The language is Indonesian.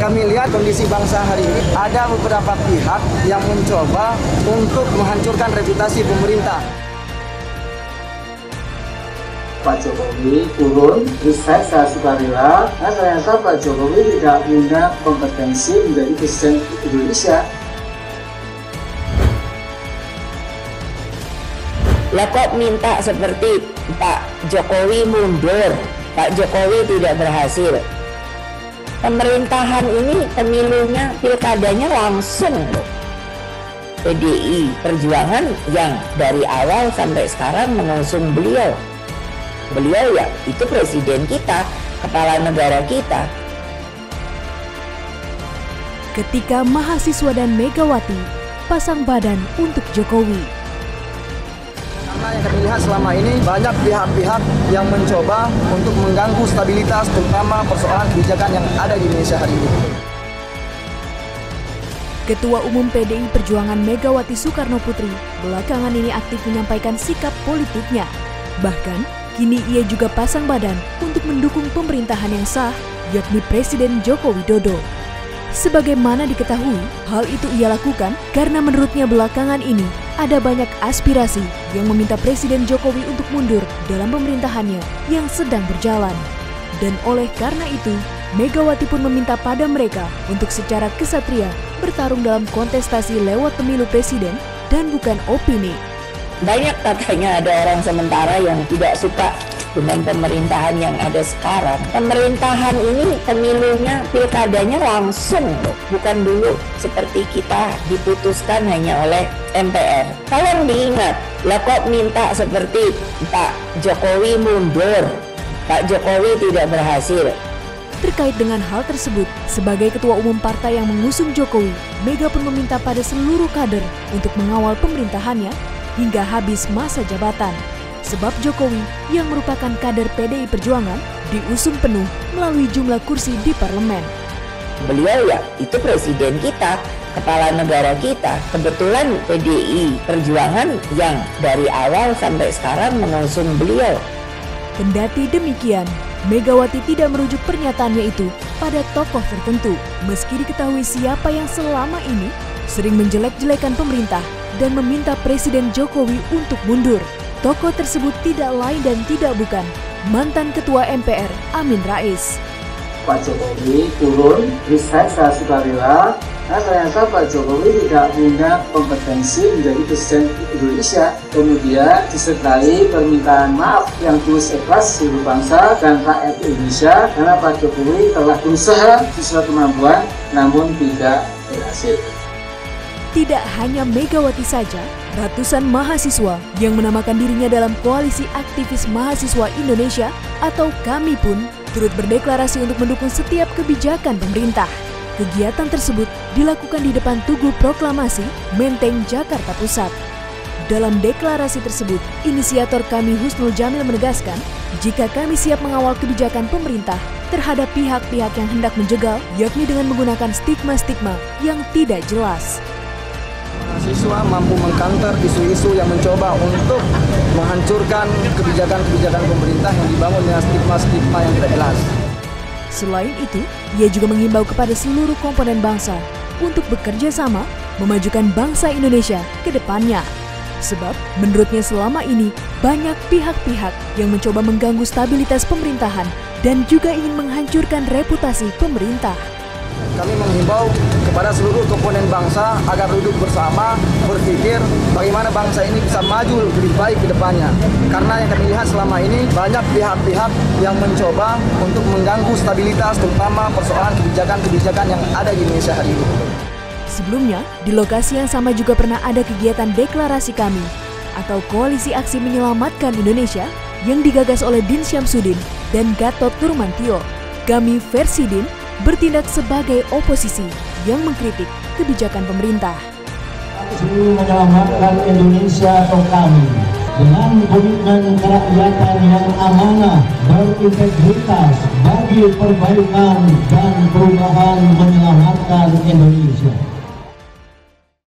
kami lihat kondisi bangsa hari ini, ada beberapa pihak yang mencoba untuk menghancurkan reputasi pemerintah. Pak Jokowi turun, resign secara sukarela, dan ternyata Pak Jokowi tidak punya kompetensi menjadi presiden Indonesia. Lah kok minta seperti Pak Jokowi mundur, Pak Jokowi tidak berhasil. Pemerintahan ini pemilunya, pilkadanya langsung loh. PDI Perjuangan yang dari awal sampai sekarang mengusung beliau. Beliau ya itu presiden kita, kepala negara kita. Ketika mahasiswa dan Megawati pasang badan untuk Jokowi. Karena yang kami lihat selama ini banyak pihak-pihak yang mencoba untuk mengganggu stabilitas, terutama persoalan kebijakan yang ada di Indonesia hari ini. Ketua Umum PDI Perjuangan Megawati Soekarno Putri belakangan ini aktif menyampaikan sikap politiknya. Bahkan, kini ia juga pasang badan untuk mendukung pemerintahan yang sah, yakni Presiden Joko Widodo. Sebagaimana diketahui, hal itu ia lakukan karena menurutnya belakangan ini ada banyak aspirasi yang meminta Presiden Jokowi untuk mundur dalam pemerintahannya yang sedang berjalan. Dan oleh karena itu, Megawati pun meminta pada mereka untuk secara kesatria bertarung dalam kontestasi lewat pemilu presiden dan bukan opini. Banyak katanya ada orang sementara yang tidak suka dengan pemerintahan yang ada sekarang. Pemerintahan ini pemilunya, pilkadanya langsung loh. Bukan dulu seperti kita diputuskan hanya oleh MPR. Tolong diingat, lah kok minta seperti Pak Jokowi mundur, Pak Jokowi tidak berhasil. Terkait dengan hal tersebut, sebagai ketua umum partai yang mengusung Jokowi, Mega pun meminta pada seluruh kader untuk mengawal pemerintahannya hingga habis masa jabatan. Sebab Jokowi yang merupakan kader PDI Perjuangan diusung penuh melalui jumlah kursi di parlemen. Beliau ya itu presiden kita, kepala negara kita. Kebetulan PDI Perjuangan yang dari awal sampai sekarang mengusung beliau. Kendati demikian, Megawati tidak merujuk pernyataannya itu pada tokoh tertentu, meski diketahui siapa yang selama ini sering menjelek-jelekan pemerintah dan meminta Presiden Jokowi untuk mundur. Tokoh tersebut tidak lain dan tidak bukan mantan Ketua MPR Amin Rais. Pak Jokowi turun, resign secara sukarela, dan ternyata Pak Jokowi tidak punya kompetensi menjadi presiden Indonesia. Kemudian disertai permintaan maaf yang tulus ikhlas seluruh bangsa dan rakyat Indonesia karena Pak Jokowi telah berusaha sesuai kemampuan namun tidak berhasil. Tidak hanya Megawati saja, ratusan mahasiswa yang menamakan dirinya dalam Koalisi Aktivis Mahasiswa Indonesia atau KAMI pun turut berdeklarasi untuk mendukung setiap kebijakan pemerintah. Kegiatan tersebut dilakukan di depan Tugu Proklamasi, Menteng, Jakarta Pusat. Dalam deklarasi tersebut, inisiator KAMI Husnul Jamil menegaskan, jika kami siap mengawal kebijakan pemerintah terhadap pihak-pihak yang hendak menjegal, yakni dengan menggunakan stigma-stigma yang tidak jelas. Mahasiswa mampu mengkanter isu-isu yang mencoba untuk menghancurkan kebijakan-kebijakan pemerintah yang dibangun dengan stigma-stigma yang tidak jelas. Selain itu, ia juga mengimbau kepada seluruh komponen bangsa untuk bekerja sama memajukan bangsa Indonesia ke depannya. Sebab menurutnya selama ini banyak pihak-pihak yang mencoba mengganggu stabilitas pemerintahan dan juga ingin menghancurkan reputasi pemerintah. Kami menghimbau kepada seluruh komponen bangsa agar duduk bersama, berpikir bagaimana bangsa ini bisa maju lebih baik ke depannya. Karena yang kami lihat selama ini banyak pihak-pihak yang mencoba untuk mengganggu stabilitas, terutama persoalan kebijakan-kebijakan yang ada di Indonesia hari ini. Sebelumnya, di lokasi yang sama juga pernah ada kegiatan deklarasi KAMI atau Koalisi Aksi Menyelamatkan Indonesia yang digagas oleh Din Syamsuddin dan Gatot Nurmantio. KAMI versi Din bertindak sebagai oposisi yang mengkritik kebijakan pemerintah. Aksi Menyelamatkan Indonesia atau KAMI dengan komitmen kerakyatan yang amanah, berintegritas bagi perbaikan dan perubahan menyelamatkan Indonesia.